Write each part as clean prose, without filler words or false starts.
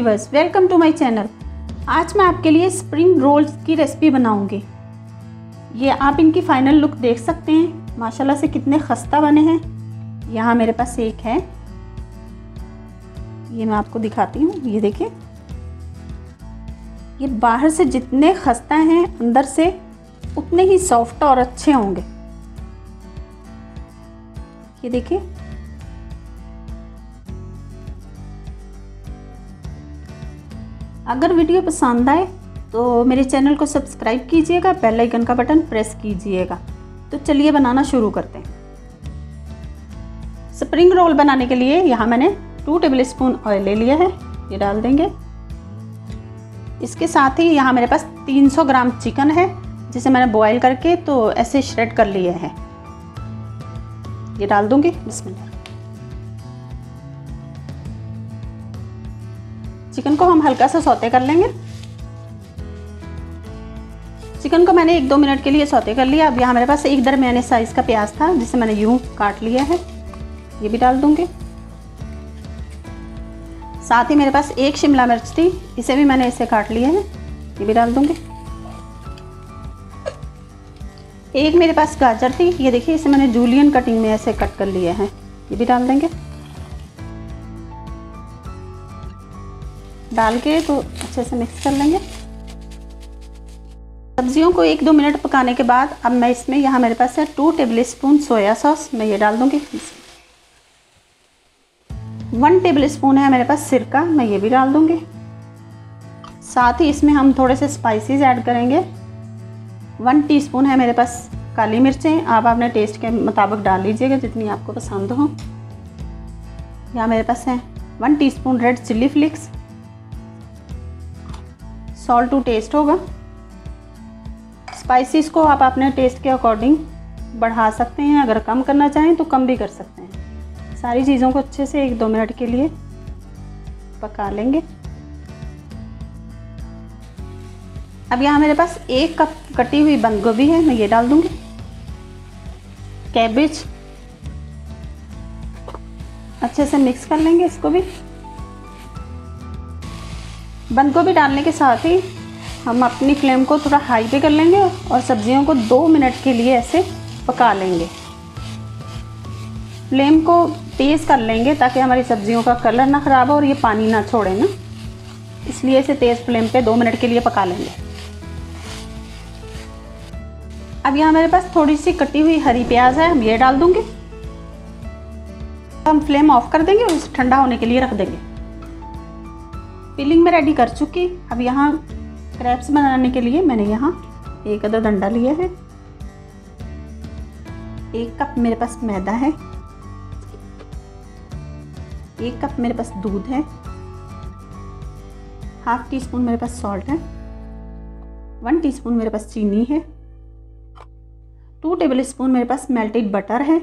Viewers, welcome to my channel. आज मैं आपके लिए स्प्रिंग रोल्स की रेसिपी बनाऊंगी। ये आप इनकी फाइनल लुक देख सकते हैं, माशाल्लाह से कितने खस्ता बने हैं। यहाँ मेरे पास एक है, ये मैं आपको दिखाती हूँ। ये देखिए, ये बाहर से जितने खस्ता हैं अंदर से उतने ही सॉफ्ट और अच्छे होंगे। ये देखिए, अगर वीडियो पसंद आए तो मेरे चैनल को सब्सक्राइब कीजिएगा, बेल आइकन का बटन प्रेस कीजिएगा। तो चलिए बनाना शुरू करते हैं। स्प्रिंग रोल बनाने के लिए यहाँ मैंने 2 टेबलस्पून ऑयल ले लिया है, ये डाल देंगे। इसके साथ ही यहाँ मेरे पास 300 ग्राम चिकन है, जिसे मैंने बॉईल करके तो ऐसे श्रेड कर लिए हैं, ये डाल दूंगी। बिस्मिल्लाह। चिकन को हम हल्का सा सौते कर लेंगे। चिकन को मैंने 1-2 मिनट के लिए सौते कर लिया। अब यहाँ मेरे पास एक दरमियाने साइज़ का प्याज था, जिसे मैंने यूं काट लिया है, ये भी डाल दूंगी। साथ ही मेरे पास एक शिमला मिर्च थी, इसे भी मैंने ऐसे काट लिया है, ये भी डाल दूंगी। एक मेरे पास गाजर थी, ये देखिए, इसे मैंने जूलियन कटिंग में ऐसे कट कर लिया है, ये भी डाल देंगे। डाल के तो अच्छे से मिक्स कर लेंगे। सब्जियों को 1-2 मिनट पकाने के बाद अब मैं इसमें, यहाँ मेरे पास है 2 टेबलस्पून सोया सॉस, मैं ये डाल दूंगी। 1 टेबलस्पून है मेरे पास सिरका, मैं ये भी डाल दूंगी। साथ ही इसमें हम थोड़े से स्पाइसेस ऐड करेंगे। 1 टीस्पून है मेरे पास काली मिर्चें, आप अपने टेस्ट के मुताबिक डाल लीजिएगा, जितनी आपको पसंद हो। यहाँ मेरे पास है 1 teaspoon red chilli flakes. Salt to taste होगा। स्पाइसेस को आप अपने टेस्ट के अकॉर्डिंग बढ़ा सकते हैं, अगर कम करना चाहें तो कम भी कर सकते हैं। सारी चीज़ों को अच्छे से 1-2 मिनट के लिए पका लेंगे। अब यहाँ मेरे पास 1 कप कटी हुई बंद गोभी है, मैं ये डाल दूंगी। कैबेज, अच्छे से मिक्स कर लेंगे इसको भी। बंद गोभी डालने के साथ ही हम अपनी फ्लेम को थोड़ा हाई पे कर लेंगे और सब्जियों को 2 मिनट के लिए ऐसे पका लेंगे। फ्लेम को तेज़ कर लेंगे ताकि हमारी सब्जियों का कलर ना ख़राब हो और ये पानी ना छोड़े ना, इसलिए इसे तेज़ फ्लेम पे 2 मिनट के लिए पका लेंगे। अब यहाँ मेरे पास थोड़ी सी कटी हुई हरी प्याज है, हम ये डाल दूंगी। हम फ्लेम ऑफ कर देंगे और इसे ठंडा होने के लिए रख देंगे। फिलिंग में रेडी कर चुकी। अब यहाँ क्रैब्स बनाने के लिए मैंने यहाँ 1 अदद अंडा लिया है। 1 कप मेरे पास मैदा है। 1 कप मेरे पास दूध है। 1/2 टीस्पून मेरे पास सॉल्ट है। 1 टीस्पून मेरे पास चीनी है। 2 टेबलस्पून मेरे पास मेल्टेड बटर है।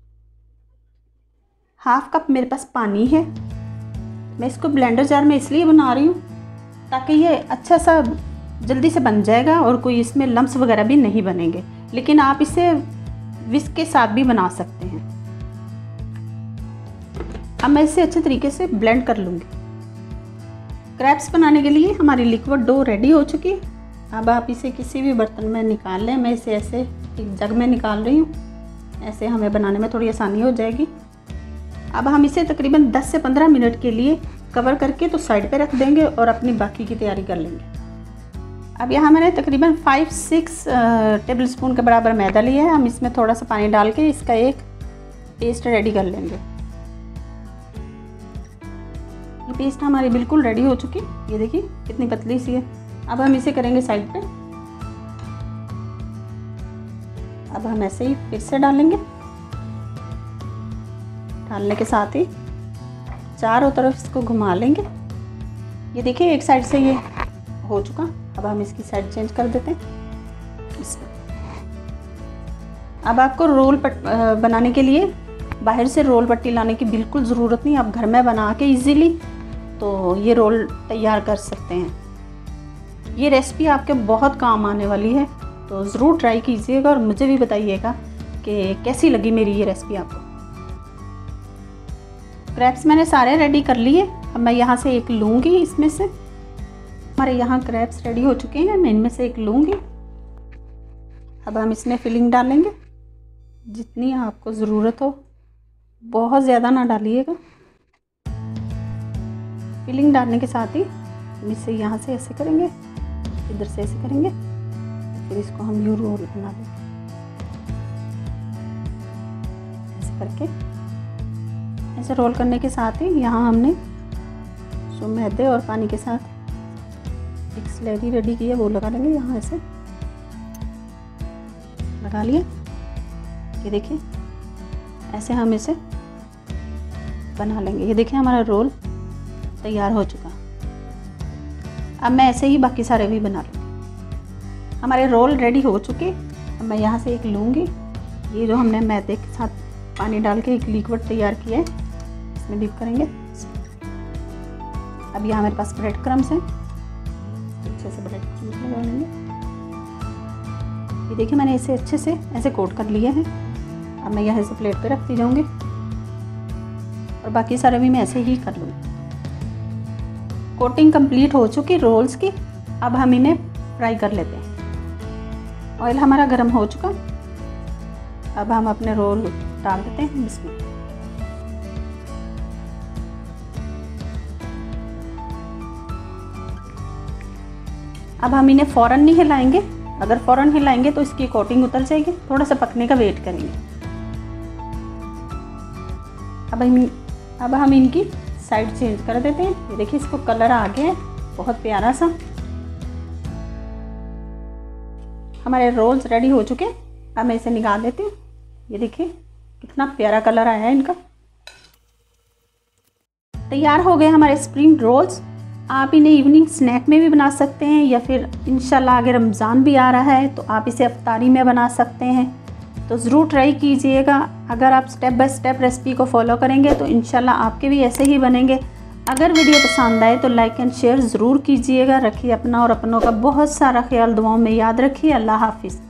1/2 कप मेरे पास पानी है। मैं इसको ब्लेंडर जार में इसलिए बना रही हूँ ताकि ये अच्छा सा जल्दी से बन जाएगा और कोई इसमें लम्स वगैरह भी नहीं बनेंगे, लेकिन आप इसे विस्क के साथ भी बना सकते हैं। अब मैं इसे अच्छे तरीके से ब्लेंड कर लूँगी। क्रैब्स बनाने के लिए हमारी लिक्विड डो रेडी हो चुकी है। अब आप इसे किसी भी बर्तन में निकाल लें। मैं इसे ऐसे एक जग में निकाल रही हूँ, ऐसे हमें बनाने में थोड़ी आसानी हो जाएगी। अब हम इसे तकरीबन 10 से 15 मिनट के लिए कवर करके तो साइड पे रख देंगे और अपनी बाकी की तैयारी कर लेंगे। अब यहाँ मैंने तकरीबन 5-6 टेबलस्पून के बराबर मैदा लिया है। हम इसमें थोड़ा सा पानी डाल के इसका एक पेस्ट रेडी कर लेंगे। ये पेस्ट हमारी बिल्कुल रेडी हो चुकी, ये देखिए कितनी पतली सी है। अब हम इसे करेंगे साइड पे। अब हम ऐसे ही फिर से डालेंगे। डालने के साथ ही चारों तरफ इसको घुमा लेंगे। ये देखिए, एक साइड से ये हो चुका। अब हम इसकी साइड चेंज कर देते हैं। अब आपको रोल बनाने के लिए बाहर से रोल पट्टी लाने की बिल्कुल ज़रूरत नहीं। आप घर में बना के इजीली तो ये रोल तैयार कर सकते हैं। ये रेसिपी आपके बहुत काम आने वाली है, तो ज़रूर ट्राई कीजिएगा और मुझे भी बताइएगा कि कैसी लगी मेरी ये रेसिपी आपको। क्रैब्स मैंने सारे रेडी कर लिए। अब मैं यहाँ से एक लूँगी, इसमें से हमारे यहाँ क्रैब्स रेडी हो चुके हैं, मैं इनमें से एक लूँगी। अब हम इसमें फिलिंग डालेंगे जितनी आपको ज़रूरत हो, बहुत ज़्यादा ना डालिएगा। फिलिंग डालने के साथ ही हम इसे यहाँ से ऐसे करेंगे, इधर से ऐसे करेंगे, फिर इसको हम यू रोल बना देंगे। ऐसे करके ऐसे रोल करने के साथ ही यहाँ हमने जो मैदे और पानी के साथ एक स्लैरी रेडी की है वो लगा लेंगे। यहाँ ऐसे लगा लिया, ये देखिए ऐसे हम इसे बना लेंगे। ये देखिए हमारा रोल तैयार हो चुका। अब मैं ऐसे ही बाकी सारे भी बना लूँगी। हमारे रोल रेडी हो चुके। अब मैं यहाँ से एक लूँगी, ये जो हमने मैदे के साथ पानी डाल के एक लिक्विड तैयार किया है, इसमें डिप करेंगे। अब यहाँ मेरे पास ब्रेड क्रम्स हैं, अच्छे से ब्रेड क्रम्स लगा लेंगे। ये देखिए मैंने इसे अच्छे से ऐसे कोट कर लिया है। अब मैं यहाँ से प्लेट पे रखती जाऊँगी और बाकी सारे भी मैं ऐसे ही कर लूँगी। कोटिंग कंप्लीट हो चुकी रोल्स की। अब हम इन्हें फ्राई कर लेते हैं। ऑयल हमारा गर्म हो चुका। अब हम अपने रोल डाल देते हैं इसमें। अब हम इन्हें फ़ौरन नहीं हिलाएंगे, अगर फ़ौरन हिलाएंगे तो इसकी कोटिंग उतर जाएगी। थोड़ा सा पकने का वेट करेंगे। अब हम इनकी साइड चेंज कर देते हैं। ये देखिए इसको कलर आ गया है बहुत प्यारा सा। हमारे रोल्स रेडी हो चुके। अब मैं इसे निकाल देती हूँ। ये देखिए कितना प्यारा कलर आया है इनका। तैयार हो गए हमारे स्प्रिंग रोल्स। आप इन्हें इवनिंग स्नैक में भी बना सकते हैं या फिर इंशाल्लाह आगे रमज़ान भी आ रहा है तो आप इसे अफ्तारी में बना सकते हैं। तो ज़रूर ट्राई कीजिएगा। अगर आप स्टेप बाय स्टेप रेसिपी को फॉलो करेंगे तो इंशाल्लाह आपके भी ऐसे ही बनेंगे। अगर वीडियो पसंद आए तो लाइक एंड शेयर ज़रूर कीजिएगा। रखिए अपना और अपनों का बहुत सारा ख्याल। दुआओं में याद रखिए। अल्लाह हाफिज़।